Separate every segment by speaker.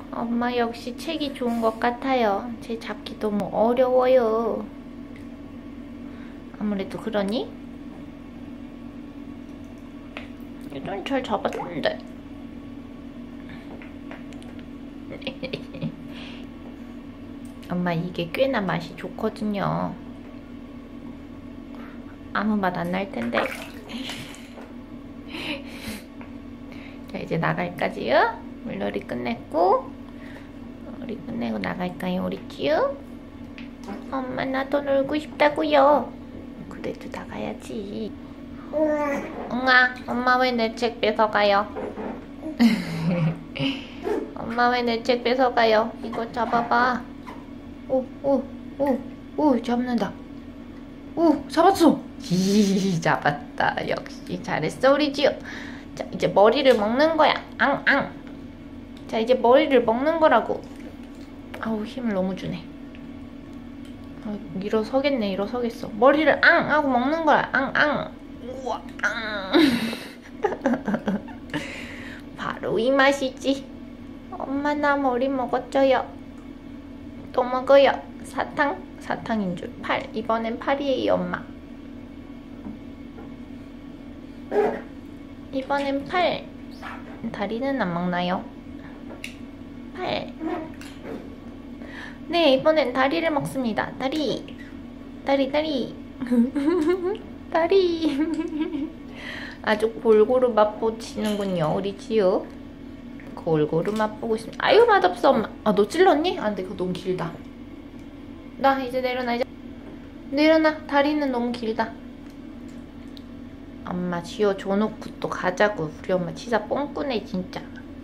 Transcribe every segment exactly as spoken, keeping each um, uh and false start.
Speaker 1: 엄마 역시 책이 좋은 것 같아요. 제 잡기 너무 어려워요. 아무래도 그러니? 예전 잘 잡았는데. 엄마 이게 꽤나 맛이 좋거든요. 아무 맛 안 날 텐데. 자, 이제 나갈까지요? 물놀이 끝냈고 우리 끝내고 나갈까요, 우리 쭈? 엄마 나도 놀고 싶다고요. 그래도 나가야지. 응아, 엄마 왜 내 책 뺏어가요? 엄마 왜 내 책 뺏어가요? 이거 잡아봐. 오, 오, 오, 오, 잡는다. 오, 잡았어. 히, 잡았다. 역시 잘했어, 우리 쭈. 자, 이제 머리를 먹는 거야. 앙, 앙. 자, 이제 머리를 먹는 거라고. 아우, 힘을 너무 주네. 아, 일어서겠네, 일어서겠어. 머리를 앙! 하고 먹는 거야. 앙, 앙. 우와, 앙. 바로 이 맛이지. 엄마 나 머리 먹었죠요. 또 먹어요. 사탕? 사탕인 줄. 팔. 이번엔 팔이에요, 엄마. 이번엔 팔. 다리는 안 먹나요? 팔. 네, 이번엔 다리를 먹습니다. 다리. 다리, 다리. 다리. 아주 골고루 맛보시는군요, 우리 지우. 골고루 맛보고 있습니다. 아유, 맛없어, 엄마. 아, 너 찔렀니? 안 돼, 그거 너무 길다. 나 이제 내려놔, 이제. 내려놔. 다리는 너무 길다. 엄마 지우 줘놓고 또 가자고. 우리 엄마 진짜 뻥꾸네, 진짜.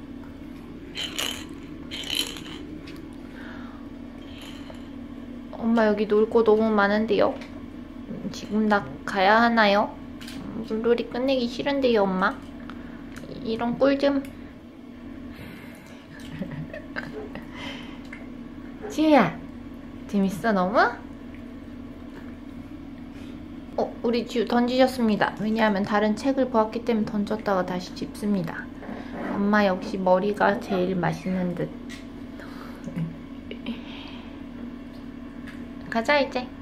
Speaker 1: 엄마 여기 놀 거 너무 많은데요? 지금 나 가야 하나요? 물놀이 끝내기 싫은데요, 엄마? 이런 꿀 좀. 지우야, 재밌어 너무? 어, 우리 지우 던지셨습니다. 왜냐하면 다른 책을 보았기 때문에 던졌다가 다시 집습니다. 엄마 역시 머리가 제일 맛있는 듯. 가자 이제.